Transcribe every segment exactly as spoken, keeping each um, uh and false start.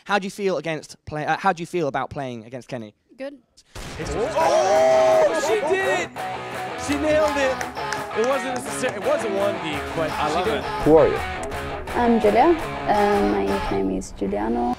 How do you feel against play? Uh, how do you feel about playing against Kenny? Good. Oh, she did it! She nailed it. It wasn't necessary. It was a one D, but I love it. Who are you? I'm Julia. Uh, my nickname is Juliano.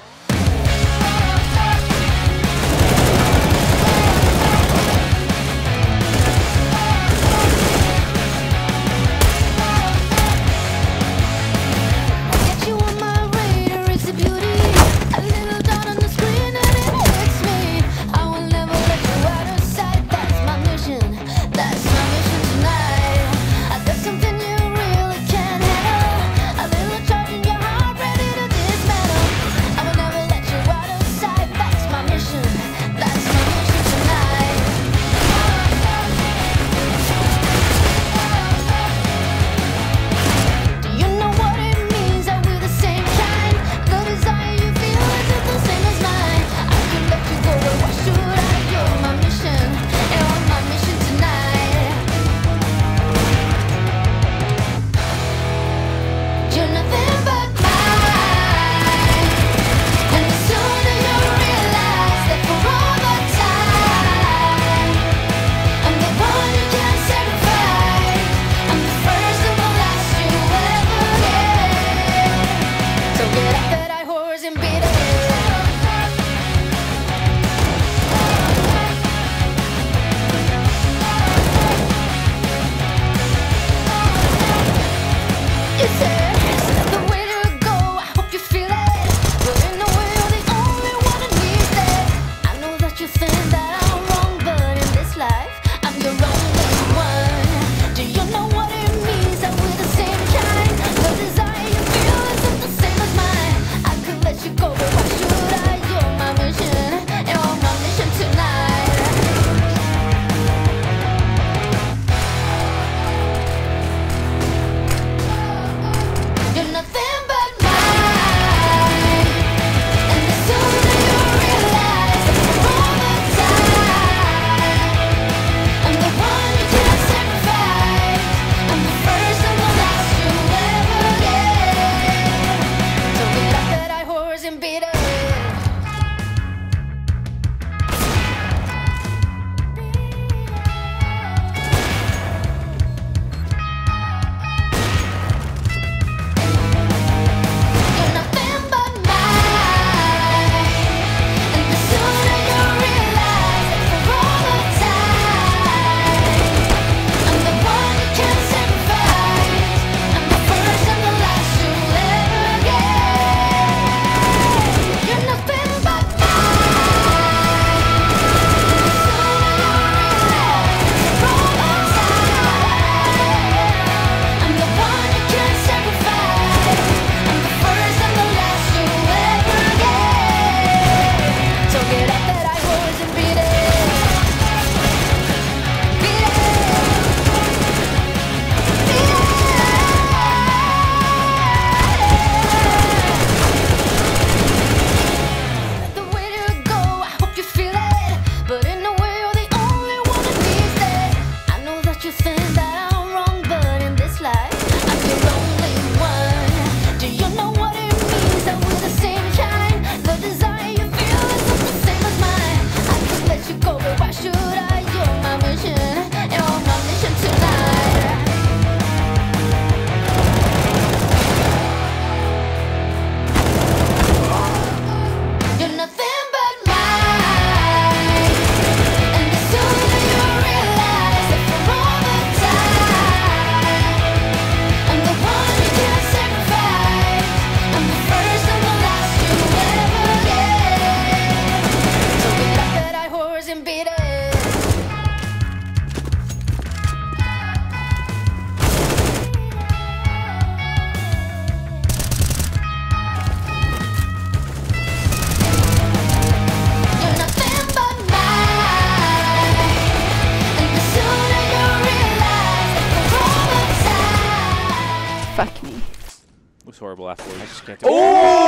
Fuck me. It was horrible afterwards. I just can't do Oh,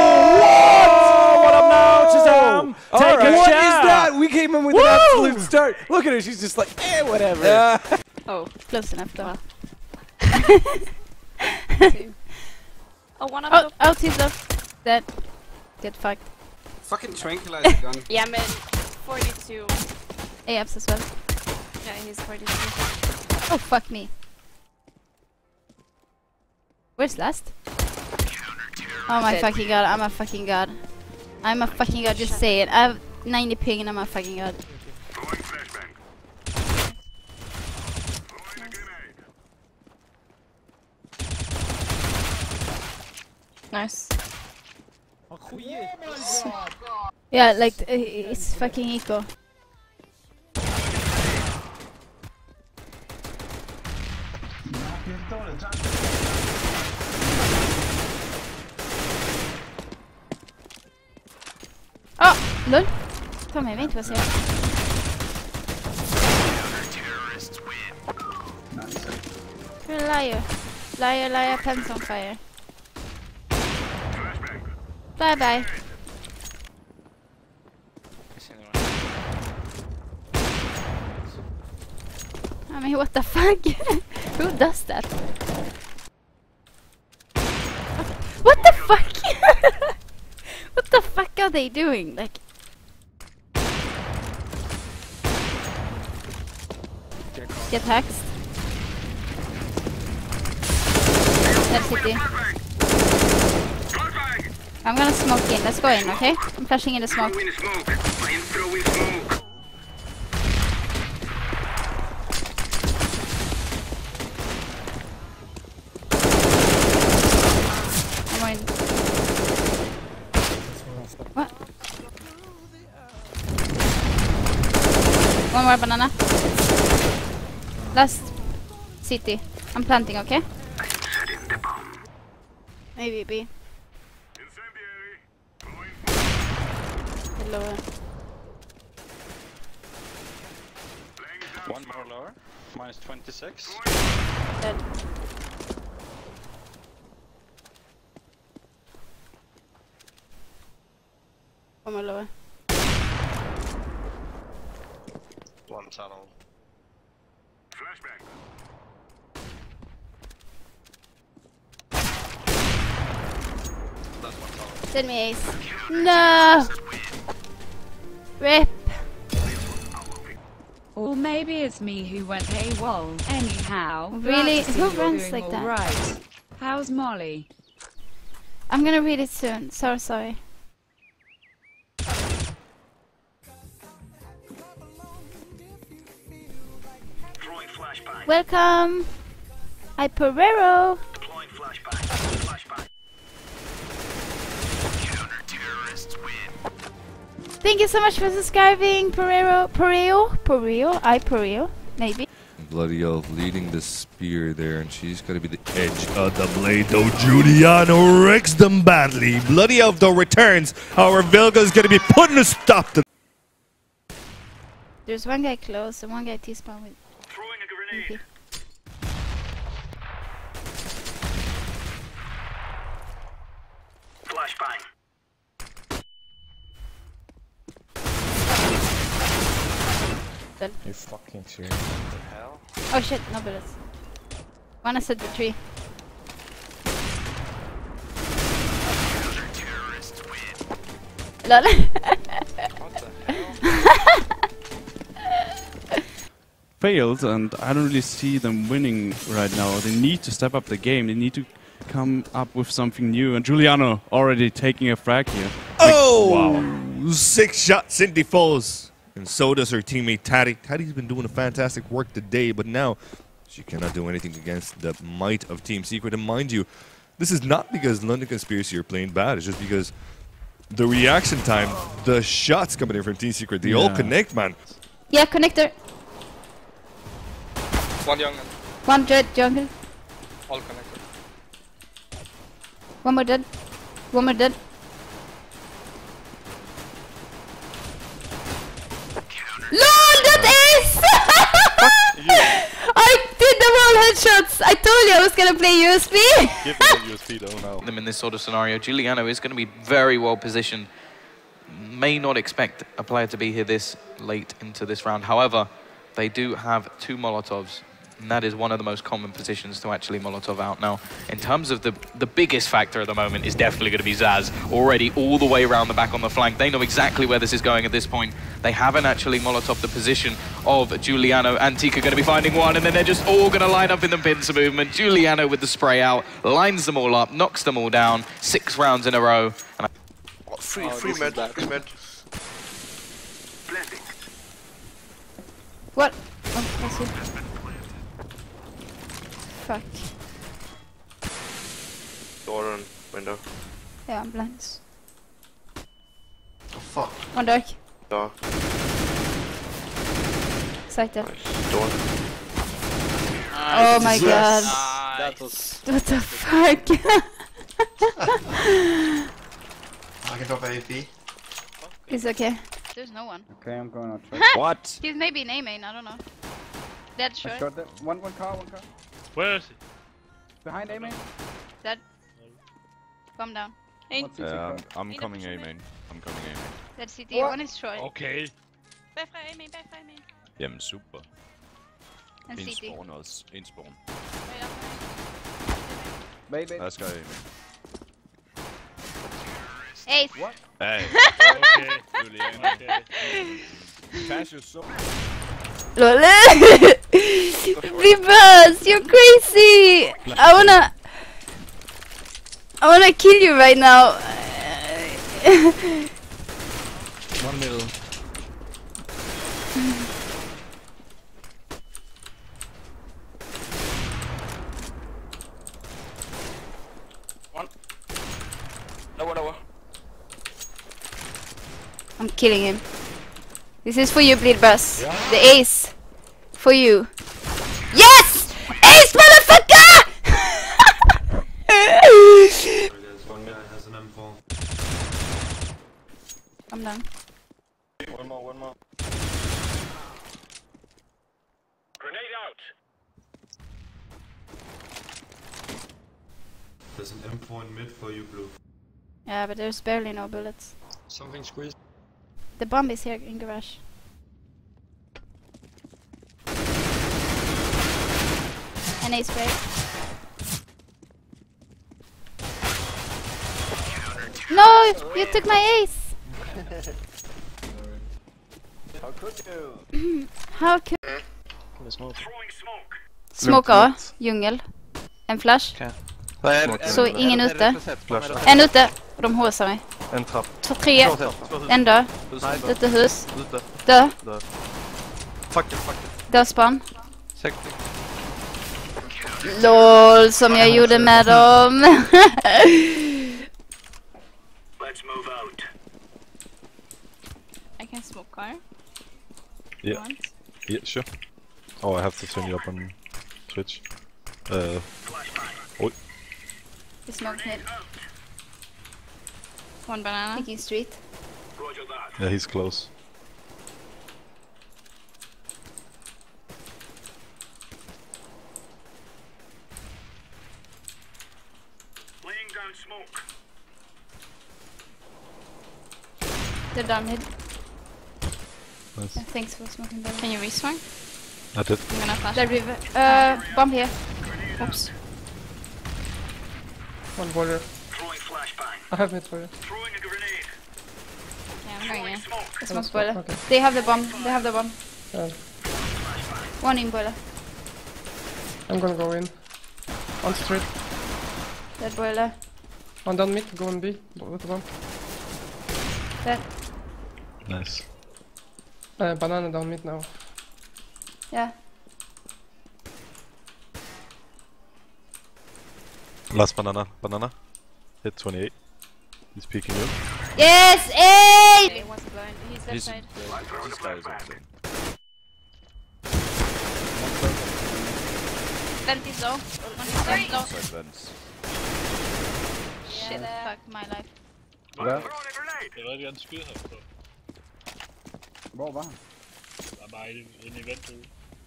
what? What up now, Shazam? All Take right. a What shot. is that? We came in with Woo! an absolute start. Look at her. She's just like, eh, whatever. Uh, Oh, close enough though. Oh, one up. Oh, oh, he's off. Dead. Get fucked. Fucking tranquilizer gun. Yeah, men. forty-two. A Fs as well. Yeah, he's forty-two. Oh, fuck me. Where's last? Oh my fucking god, I'm a fucking god. I'm a fucking god, just say it. I have ninety ping and I'm a fucking god. Nice. Yeah, like, uh, it's fucking eco. Oh, lol. Kom jag vet inte vad jag säger. You're a liar. Liar, liar, pants on fire. Bye bye. I mean, what the fuck? Who does that? What the fuck? What the fuck are they doing? Like, get hacked. That's city. I'm gonna smoke in. Let's go in, okay? I'm flashing in the smoke. I'm in. What? One more banana. Last city. I'm planting, okay? Maybe B. Lower. One more lower. Minus twenty-six. Dead. One more lower. One tunnel. Flashbang. That's one tunnel. Send me ace. No! Rip. Or maybe it's me who went AWOL. Anyhow, Really? glad to see Who you're runs doing like all that? right. How's Molly? I'm gonna read it soon. So sorry. Throwing flashbang. Welcome. Hi, Perero. Deploying flashbang. Flashbang. Counter-terrorists win. Thank you so much for subscribing, Perero. Pereo? Pereo? I Pereo? Maybe. Bloody Elf leading the spear there, and she's got to be the edge of the blade, though. Juliano wrecks them badly. Bloody Elf, though, returns. However, Vilga's going to be putting a stop to. There's one guy close and one guy T-spawn with. Throwing a grenade. Okay. Flashbang. You fucking serious? What the hell? Oh shit, no bullets. One is at the tree. Counter-terrorists win. Lol. What the hell? Failed, and I don't really see them winning right now. They need to step up the game. They need to come up with something new. And Juliano already taking a frag here. Oh! Wow. Six shots Cindy falls. And so does her teammate Taddy. Taddy's been doing a fantastic work today, but now she cannot do anything against the might of Team Secret. And mind you, this is not because London Conspiracy are playing bad. It's just because the reaction time, the shots coming in from Team Secret, they all Yeah. connect, man. Yeah, connector. One jungle. One dead jungle. All connected. One more dead. One more dead. LOL, that is! I did the whole headshots! I told you I was gonna play U S B! Give me the U S B though now. Them in this sort of scenario, Juliano is going to be very well positioned. May not expect a player to be here this late into this round. However, they do have two Molotovs. And that is one of the most common positions to actually Molotov out now. In terms of the, the biggest factor at the moment is definitely going to be zAAz. Already all the way around the back on the flank. They know exactly where this is going at this point. They haven't actually Molotov the position of Juliano. and Tika going to be finding one, and then they're just all going to line up in the pincer movement. Juliano with the spray out, lines them all up, knocks them all down. Six rounds in a row. And Oh, free, oh, free med, free med. What? Oh, I see. Fuck. Door and window. Yeah, I'm blind. Oh, fuck. One dark. Door. Sighted. Door. Oh my god. Nice. That was... What the fuck? I can drop A P. It's okay. There's no one. Okay, I'm going out. What? He's maybe in A main, I don't know. Dead short. Short there. One, one car, one car. Where is he? Behind A main. Dead. Bomb down. Hey. Yeah, I'm, I'm coming A main. I'm coming A main. Dead C T. One is short. Okay. Back fra A main, back fra A main. Jamen super. And En C T. spawn også. En spawn. Wait, wait. Lad os gøre A main. Ace. What? Hey. Okay. Juliano. Okay. Cash is so... Lol. Bibas, you're crazy. I wanna... I wanna kill you right now. One middle. One. Lower, lower. I'm killing him. This is for you, Bleed Bus. The ace. For you. Yes! Ace, motherfucker! I'm done. One more, one more. Grenade out. There's an M four in mid for you, Blue. Yeah, but there's barely no bullets. Something squeezed. The bomb is here in garage. An ace spray. No! You took my ace! How could you? How could... Throwing smoke. Smoke A, djungel. En flash. Okay. Så ingen ute. En ute. Och de håsar mig. En trapp. Två, tre. En död. Ute hus. Dö. Fuck it, fuck it. Dö spann. Check. LOL, som jag gjorde med dem. Let's move out. I can smoke car. Yeah. Yeah, sure. Oh, I have to turn you up on Twitch. Uh. Oh. The smoke hit. One banana. Picking street. Roger that. Yeah, he's close. Laying down smoke. They're done hit. Nice. Yeah, thanks for smoking them. Can you reswing? I did. I'm gonna flash. Dead river. Uh, bomb here. Oops. One border. Throwing flashbang. I have mid for you. Throwing a grenade. Yeah, I'm going in. The smoke boiler. Okay. They have the bomb. They have the bomb. Yeah. One in boiler. I'm gonna go in. On street. Dead boiler. One down mid, go on B with the bomb. Dead. Nice. Uh, banana down mid now. Yeah. Last banana. Banana. Hit twenty-eight. He's peeking you. Yes, eight! He was blind. He's left He's, side. this guy is insane. Vent is low. One is vent low. Side vents. Shit, fuck my life. Hvad? Jeg ved ikke, han skyder her på. Hvor var han? Der er bare en event ude.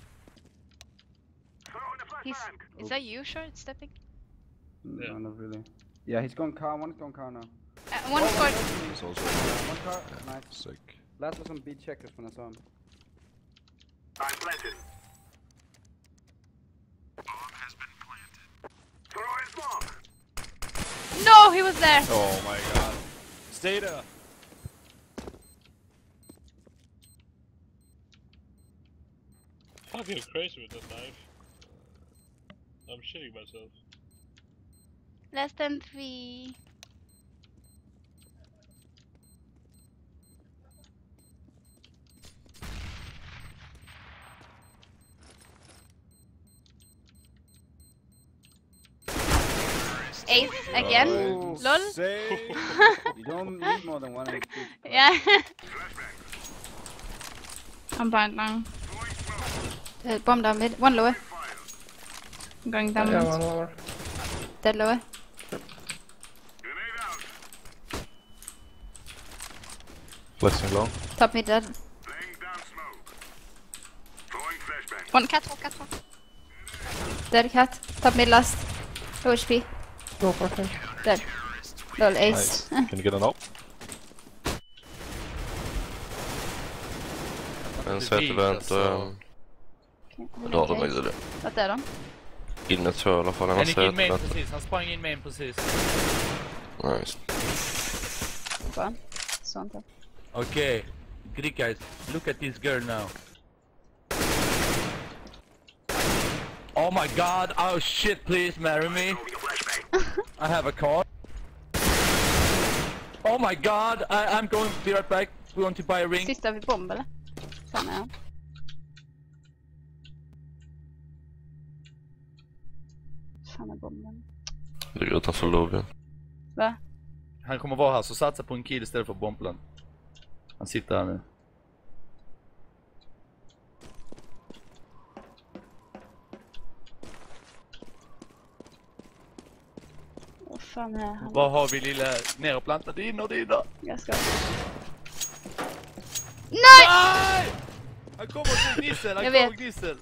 He's, is that you short stepping? No, yeah. Not really. Yeah, he's going car, one is going car now. Uh, one scored. He's also One car, nice. sick. Last was on B checkers when I saw him. I'm planted. No, he was there. Oh my god. Stay there. Fucking crazy with that knife. I'm shitting myself. Less than three. Ace again. Oh, Lol. You don't need more than one ace. Yeah. I'm blind now. Uh, bomb down mid. One lower. I'm going down Yeah, mid. one lower. Dead lower. Flexing long. Top mid dead. One cat, one cat, one. Dead cat. Top mid last. Low H P. Go for him. Dead. Lol ace. Nice. Can you get an op? En sätevent och... Ja, de är det. Vad är de? Inne tror jag i alla fall. Han gick in main sätevent. precis, han sprang in main precis. Nice. Bra. Sånt här. Okay, Greek guys, look at this girl now. Oh my god, oh shit, please marry me. I have a car. Oh my god, I, I'm going to be right back. We want to buy a ring. Sista vid bomb eller? Fan är han. Fan är bomben. Ligger utanför lobbyn. Va? Han kommer vara här, så satsa på en kill istället för bombplan. Han sitter här nu. Vad fan är han? Vad har vi lilla ner och planta din och din då? Jag ska... Nej! Nej! Han kommer till gnissel, han Jag kommer vet. gnissel.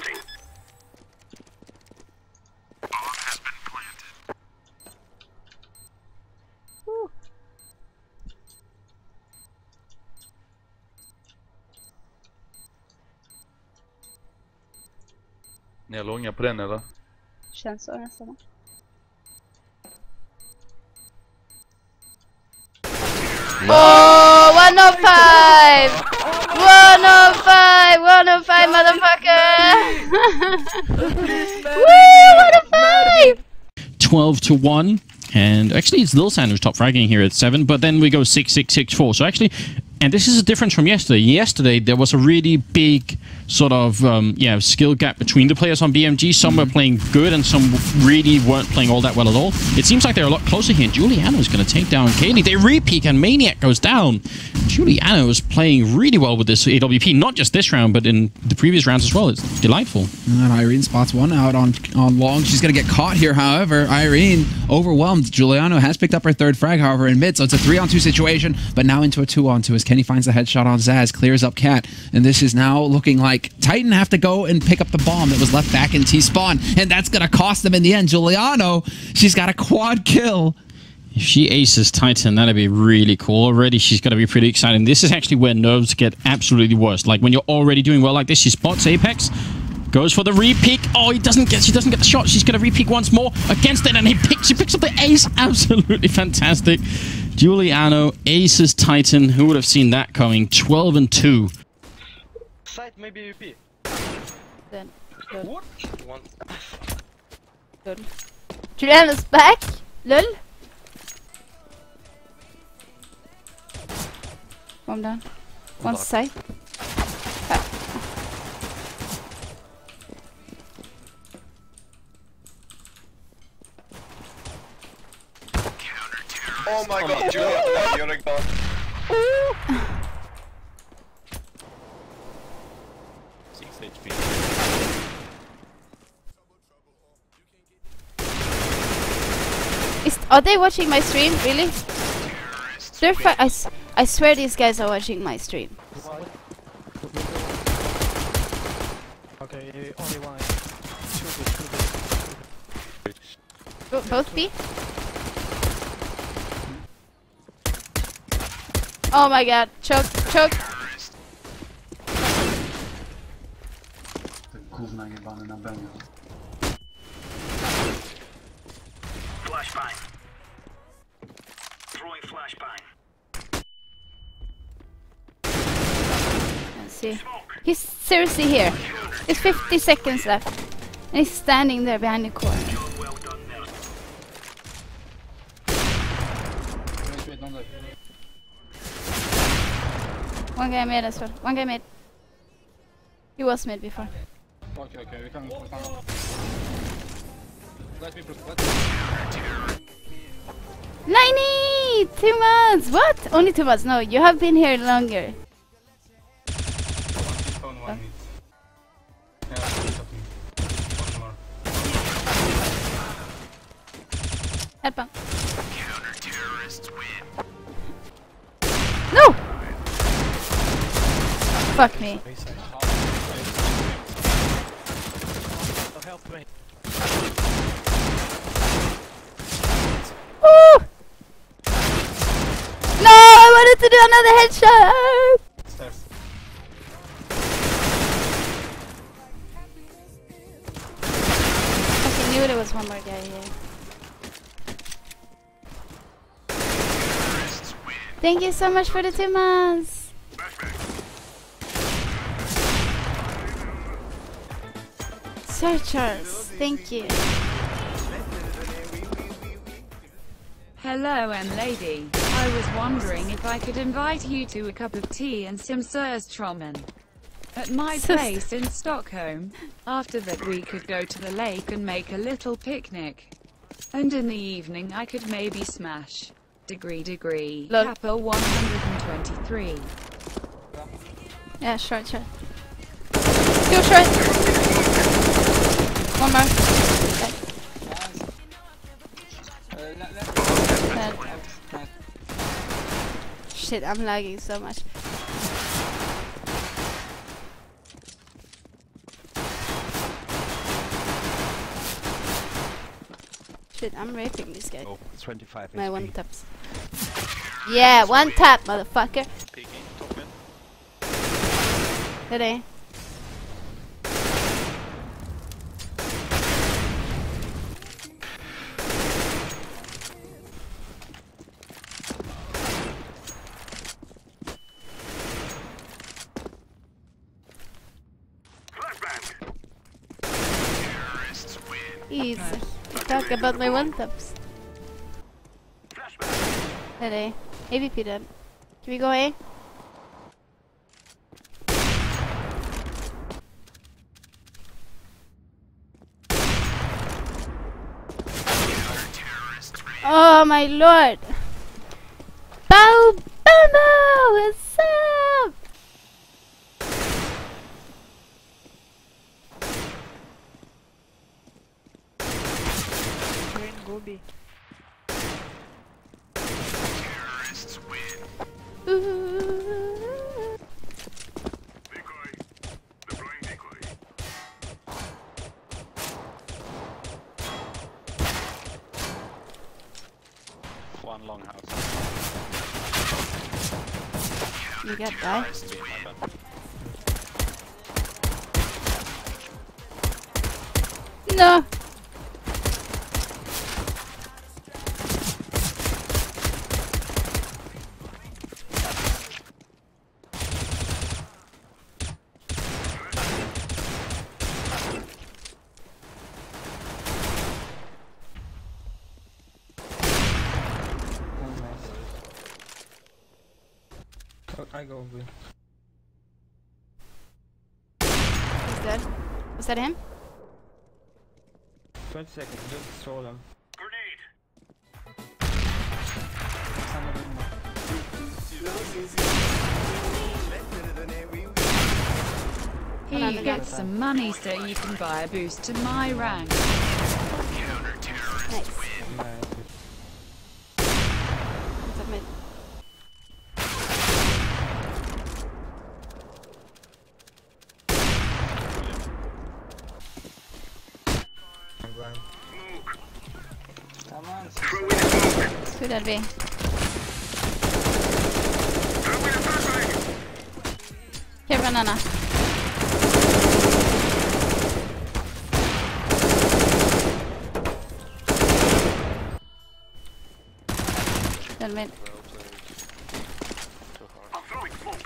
Uh. Ni är långa på den eller? Känns så nästan. Oh, one oh five! one oh five! one oh five, motherfucker! Woo! one oh five! twelve to one. And actually, it's Lilsan who's top fragging here at seven, but then we go six six six four. So actually, and this is a difference from yesterday. Yesterday, there was a really big sort of um, yeah skill gap between the players on B M G. Some were playing good and some really weren't playing all that well at all. It seems like they're a lot closer here. And Juliano is going to take down Kaylee. They re-peek and Maniac goes down. Juliano is playing really well with this A W P, not just this round, but in the previous rounds as well. It's delightful. And Irene spots one out on on long. She's going to get caught here, however. Irene overwhelmed. Juliano has picked up her third frag, however, in mid, so it's a three on two situation, but now into a two on two as Kenny finds the headshot on zAAz, clears up Cat, and this is now looking like Titan have to go and pick up the bomb that was left back in T-spawn, and that's going to cost them in the end. Juliano, she's got a quad kill. If she aces Titan, that'd be really cool. Already, she's going to be pretty exciting. This is actually where nerves get absolutely worse. Like, when you're already doing well like this, she spots Apex, goes for the re-peek. Oh, he doesn't get, she doesn't get the shot. She's going to re-peek once more against it, and he picks, she picks up the ace. Absolutely fantastic. Juliano aces Titan. Who would have seen that coming? twelve and two. Site maybe U P. Then, good. What? One. Good. Juliano's back. Lol. Bomb down. One side. Oh my god, Juliano, you're a god. six H P. Is, are they watching my stream? Really? They're fi I, s I swear these guys are watching my stream. Okay, only one. Two, two, Both B? Oh my god, choke, choke. flashbang. Throwing flashbang. Let's see. He's seriously here. It's fifty seconds left. And he's standing there behind the corner. One guy mid as well. One guy mid. He was mid before. Okay, okay, we can we can. Let me let ninety! Two months! What? Only two months? No, you have been here longer. one mid. Help him. No! Fuck me. Woo! No, I wanted to do another headshot! Okay, knew there was one more guy here. Thank you so much for the two months. Sir Charles, thank you. Hello M lady, I was wondering if I could invite you to a cup of tea and some surströmming at my place in Stockholm. After that we could go to the lake and make a little picnic. And in the evening I could maybe smash degree degree Look. Kappa one hundred twenty-three. Yeah, short, short. Two short. One more. Dead. Dead. Shit, I'm lagging so much. Shit, I'm raping this guy. Oh, twenty-five My H P. one taps. Yeah, one tap, motherfucker. Today. Easy. Talk about my one taps. Today. A V P then. Can we go A? Oh my lord! Bow Bambo! What's up? Green Gobi. One long house. You got die? No! I go over. He's dead. Was that him? twenty seconds, just throw them. Here you get some money so you can buy a boost to my rank. Nice. Submit. Who that be? Here, banana. Then mid. I'm throwing smoke.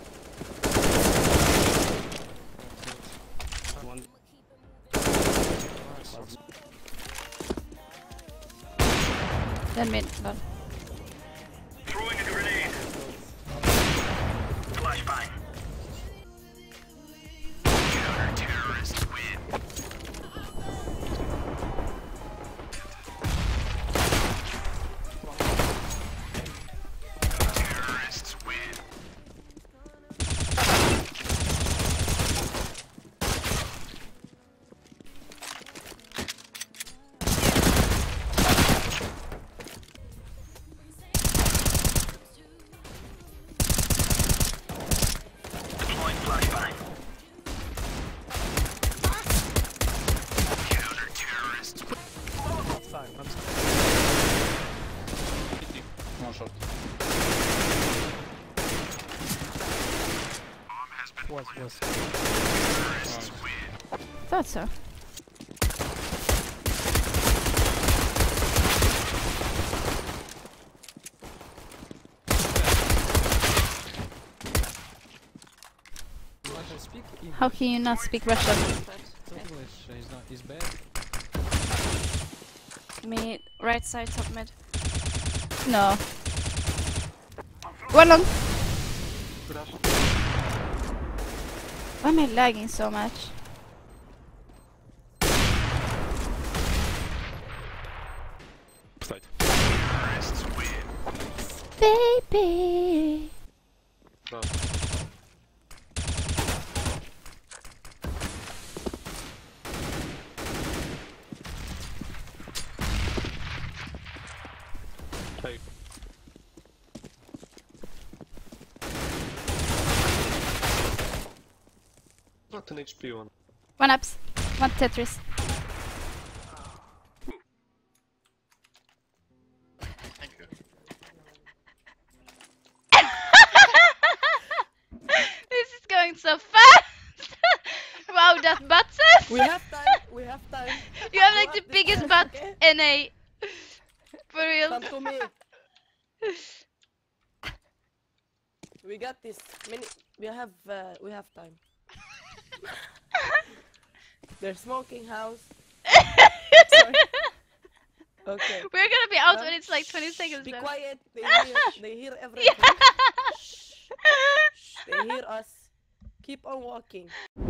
Then mid. Lol. Throwing a grenade. Flashbang. Counter-terrorists win. Terrorists win. Deploying flashbang. Counter-terrorists win. Outside, outside. No shot. Was, was. Terrorists win. Thought so. How can you not speak Russian? English is not is bad. Mid, right side, top mid. No. One long. Why am I lagging so much? Side. Terrorists win. Baby. No. Hey. Not an H P one. One ups. One Tetris. Thank you. This is going so fast! Wow, that butt says! We have time. We have time. You have We like the have biggest time, butt okay? in a... For real. Come to me. We got this. Many. We have. Uh, we have time. They're smoking house. Sorry. Okay. We're gonna be out Um, when it's like twenty seconds Be left. quiet. They hear. They hear everything. Shh. Shh. They hear us. Keep on walking.